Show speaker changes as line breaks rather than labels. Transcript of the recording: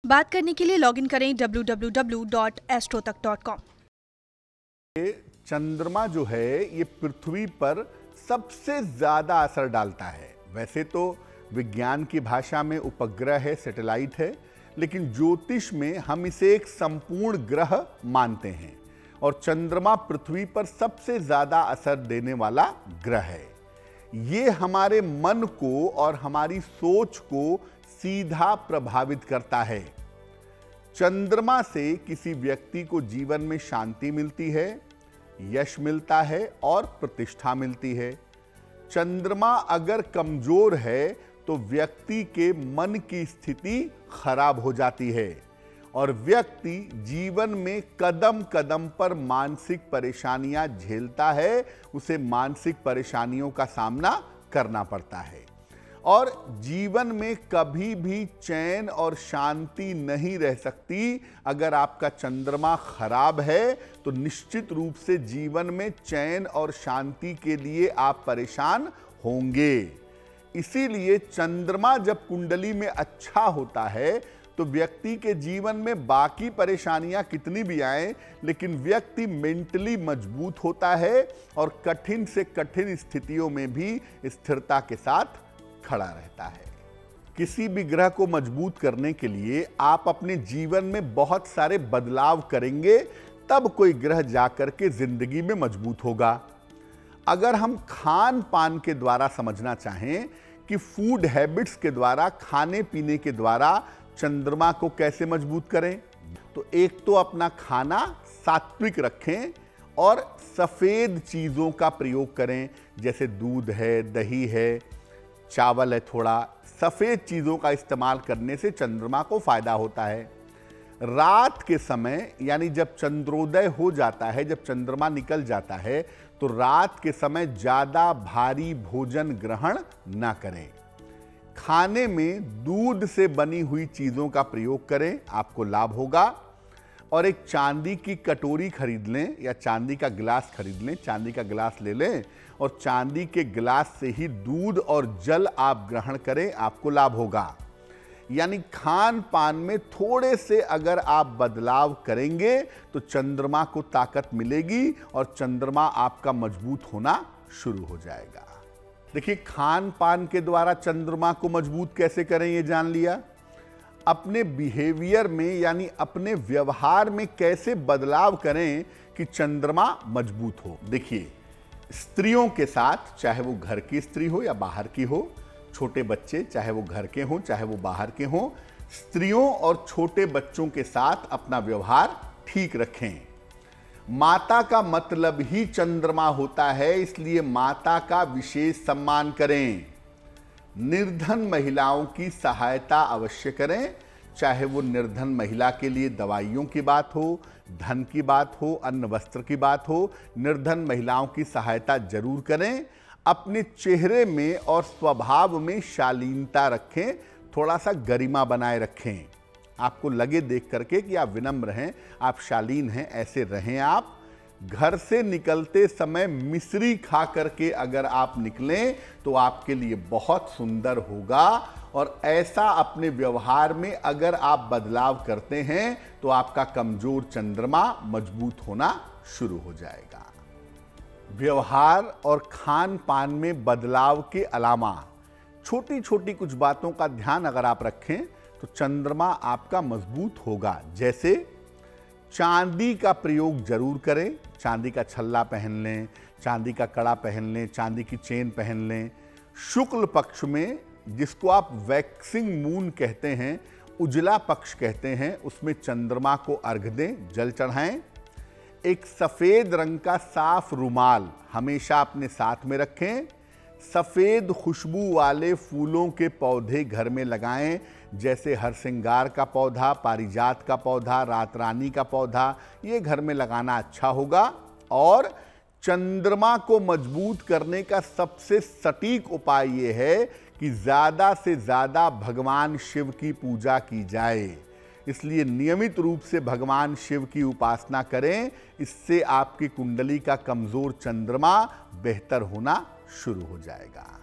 बात करने के लिए लॉगिन करें www.astrotak.com।
चंद्रमा जो है ये पृथ्वी पर सबसे ज्यादा असर डालता है। वैसे तो विज्ञान की भाषा में उपग्रह है, सैटेलाइट है, लेकिन ज्योतिष में हम इसे एक संपूर्ण ग्रह मानते हैं और चंद्रमा पृथ्वी पर सबसे ज्यादा असर देने वाला ग्रह है। ये हमारे मन को और हमारी सोच को सीधा प्रभावित करता है। चंद्रमा से किसी व्यक्ति को जीवन में शांति मिलती है, यश मिलता है और प्रतिष्ठा मिलती है। चंद्रमा अगर कमजोर है तो व्यक्ति के मन की स्थिति खराब हो जाती है और व्यक्ति जीवन में कदम कदम पर मानसिक परेशानियां झेलता है, उसे मानसिक परेशानियों का सामना करना पड़ता है और जीवन में कभी भी चैन और शांति नहीं रह सकती। अगर आपका चंद्रमा खराब है तो निश्चित रूप से जीवन में चैन और शांति के लिए आप परेशान होंगे। इसीलिए चंद्रमा जब कुंडली में अच्छा होता है तो व्यक्ति के जीवन में बाकी परेशानियां कितनी भी आए, लेकिन व्यक्ति मेंटली मजबूत होता है और कठिन से कठिन स्थितियों में भी स्थिरता के साथ खड़ा रहता है। किसी भी ग्रह को मजबूत करने के लिए आप अपने जीवन में बहुत सारे बदलाव करेंगे, तब कोई ग्रह जाकर के जिंदगी में मजबूत होगा। अगर हम खान पान के द्वारा समझना चाहें कि फूड हैबिट्स के द्वारा, खाने पीने के द्वारा चंद्रमा को कैसे मजबूत करें, तो एक तो अपना खाना सात्विक रखें और सफेद चीजों का प्रयोग करें, जैसे दूध है, दही है, चावल है, थोड़ा सफेद चीजों का इस्तेमाल करने से चंद्रमा को फायदा होता है। रात के समय यानी जब चंद्रोदय हो जाता है, जब चंद्रमा निकल जाता है, तो रात के समय ज्यादा भारी भोजन ग्रहण ना करें। खाने में दूध से बनी हुई चीजों का प्रयोग करें, आपको लाभ होगा। और एक चांदी की कटोरी खरीद लें या चांदी का गिलास खरीद लें, चांदी का गिलास ले लें और चांदी के गिलास से ही दूध और जल आप ग्रहण करें, आपको लाभ होगा। यानी खान पान में थोड़े से अगर आप बदलाव करेंगे तो चंद्रमा को ताकत मिलेगी और चंद्रमा आपका मजबूत होना शुरू हो जाएगा। देखिए, खान पान के द्वारा चंद्रमा को मजबूत कैसे करें ये जान लिया। अपने बिहेवियर में यानी अपने व्यवहार में कैसे बदलाव करें कि चंद्रमा मजबूत हो। देखिए, स्त्रियों के साथ, चाहे वो घर की स्त्री हो या बाहर की हो, छोटे बच्चे चाहे वो घर के हों चाहे वो बाहर के हों, स्त्रियों और छोटे बच्चों के साथ अपना व्यवहार ठीक रखें। माता का मतलब ही चंद्रमा होता है, इसलिए माता का विशेष सम्मान करें। निर्धन महिलाओं की सहायता अवश्य करें, चाहे वो निर्धन महिला के लिए दवाइयों की बात हो, धन की बात हो, अन्न वस्त्र की बात हो, निर्धन महिलाओं की सहायता जरूर करें। अपने चेहरे में और स्वभाव में शालीनता रखें, थोड़ा सा गरिमा बनाए रखें। आपको लगे देख करके कि आप विनम्र हैं, आप शालीन हैं, ऐसे रहें आप। घर से निकलते समय मिश्री खा करके अगर आप निकलें तो आपके लिए बहुत सुंदर होगा और ऐसा अपने व्यवहार में अगर आप बदलाव करते हैं तो आपका कमजोर चंद्रमा मजबूत होना शुरू हो जाएगा। व्यवहार और खान पान में बदलाव के अलावा छोटी छोटी कुछ बातों का ध्यान अगर आप रखें तो चंद्रमा आपका मजबूत होगा। जैसे चांदी का प्रयोग जरूर करें, चांदी का छल्ला पहन लें, चांदी का कड़ा पहन लें, चांदी की चेन पहन लें। शुक्ल पक्ष में, जिसको आप वैक्सिंग मून कहते हैं, उजला पक्ष कहते हैं, उसमें चंद्रमा को अर्घ दें, जल चढ़ाएं। एक सफेद रंग का साफ रुमाल हमेशा अपने साथ में रखें। सफेद खुशबू वाले फूलों के पौधे घर में लगाएं, जैसे हरसिंगार का पौधा, पारिजात का पौधा, रात रानी का पौधा, ये घर में लगाना अच्छा होगा। और चंद्रमा को मजबूत करने का सबसे सटीक उपाय ये है कि ज्यादा से ज्यादा भगवान शिव की पूजा की जाए। इसलिए नियमित रूप से भगवान शिव की उपासना करें, इससे आपकी कुंडली का कमजोर चंद्रमा बेहतर होना शुरू हो जाएगा।